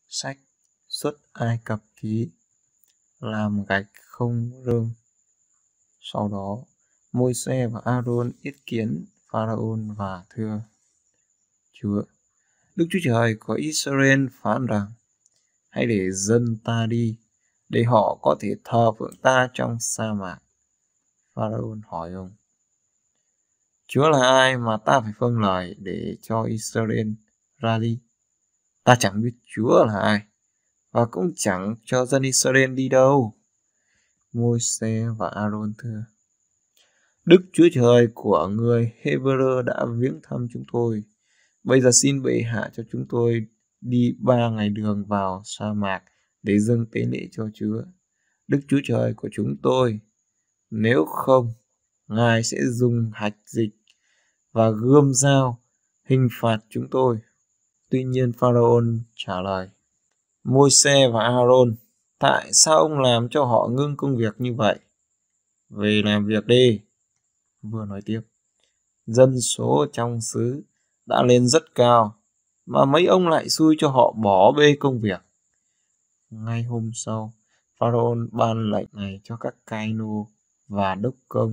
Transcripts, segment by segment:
Sách Xuất Ai Cập ký, làm gạch không rơm. Sau đó, Môi-se và A-rôn yết kiến Pharaon và thưa: Đức Chúa Trời của Israel phán rằng: hãy để dân ta đi, để họ có thể thờ phượng ta trong sa mạc. Pharaon hỏi ông: Chúa là ai mà ta phải vâng lời để cho Israel ra đi? Ta chẳng biết Chúa là ai, và cũng chẳng cho dân Israel đi đâu. Môi-se và A-rôn thưa: Đức Chúa Trời của người Hebrew đã viếng thăm chúng tôi. Bây giờ xin bệ hạ cho chúng tôi đi 3 ngày đường vào sa mạc để dâng tế lễ cho Chúa, Đức Chúa Trời của chúng tôi. Nếu không, Ngài sẽ dùng hạch dịch và gươm dao hình phạt chúng tôi. Tuy nhiên Pharaoh trả lời: Môi-se và A-rôn, tại sao ông làm cho họ ngưng công việc như vậy? Về làm việc đi. Vừa nói tiếp, dân số trong xứ đã lên rất cao, mà mấy ông lại xui cho họ bỏ bê công việc. Ngay hôm sau, Pharaoh ban lệnh này cho các cai nô và đốc công: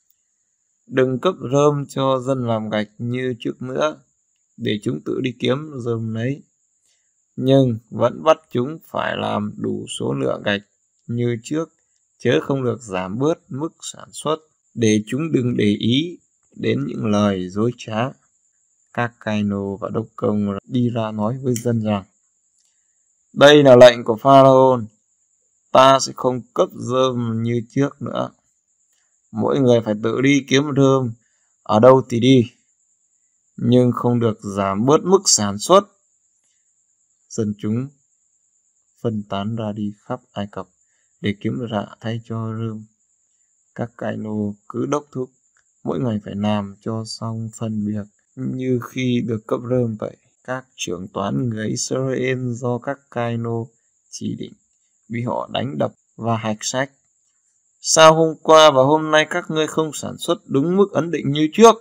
đừng cấp rơm cho dân làm gạch như trước nữa, để chúng tự đi kiếm rơm lấy. Nhưng vẫn bắt chúng phải làm đủ số lượng gạch như trước, chớ không được giảm bớt mức sản xuất, để chúng đừng để ý đến những lời dối trá. Các cai nô và đốc công đi ra nói với dân rằng: đây là lệnh của Pharaoh, ta sẽ không cấp rơm như trước nữa. Mỗi người phải tự đi kiếm rơm ở đâu thì đi, nhưng không được giảm bớt mức sản xuất. Dân chúng phân tán ra đi khắp Ai Cập để kiếm rạ thay cho rơm. Các cai nô cứ đốc thúc mỗi ngày phải làm cho xong phần việc như khi được cấp rơm vậy. Các trưởng toán người Israel do các cai nô chỉ định bị họ đánh đập và hạch sách. Sao hôm qua và hôm nay các ngươi không sản xuất đúng mức ấn định như trước?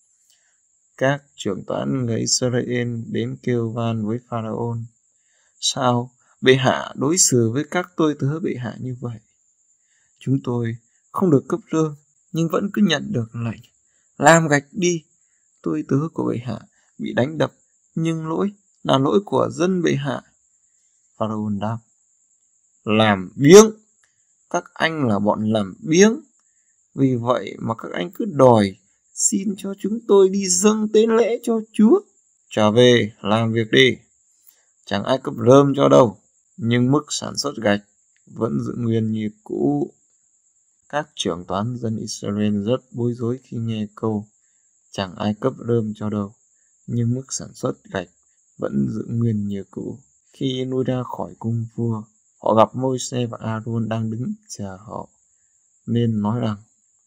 Các trưởng toán người Israel đến kêu van với Pharaoh: sao bệ hạ đối xử với các tôi tớ bệ hạ như vậy? Chúng tôi không được cấp rơm, nhưng vẫn cứ nhận được lệnh làm gạch đi. Tôi tớ của bệ hạ bị đánh đập, nhưng lỗi là lỗi của dân bệ hạ. Pharaoh đáp: làm biếng, các anh là bọn làm biếng. Vì vậy mà các anh cứ đòi xin cho chúng tôi đi dâng tế lễ cho Chúa. Trở về làm việc đi. Chẳng ai cấp rơm cho đâu, nhưng mức sản xuất gạch vẫn giữ nguyên như cũ. Các trưởng toán dân Israel rất bối rối khi nghe câu chẳng ai cấp rơm cho đâu, nhưng mức sản xuất gạch vẫn giữ nguyên như cũ. Khi lui ra khỏi cung vua, họ gặp Môi-se và A-rôn đang đứng chờ họ, nên nói rằng: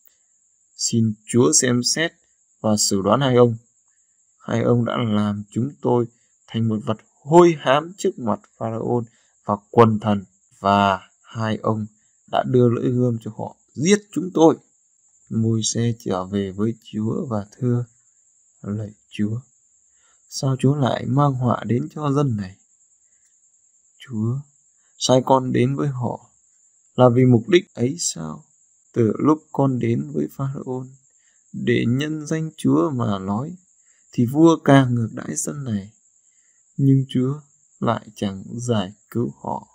xin Chúa xem xét và xử đoán hai ông. Hai ông đã làm chúng tôi thành một vật hôi hám trước mặt Pharaoh và quần thần, và hai ông đã đưa lưỡi gươm cho họ giết chúng tôi. Môi-se trở về với Chúa và thưa: lạy Chúa, sao Chúa lại mang họa đến cho dân này? Chúa sai con đến với họ là vì mục đích ấy sao? Từ lúc con đến với Pharaoh để nhân danh Chúa mà nói, thì vua càng ngược đãi dân này, nhưng Chúa lại chẳng giải cứu họ.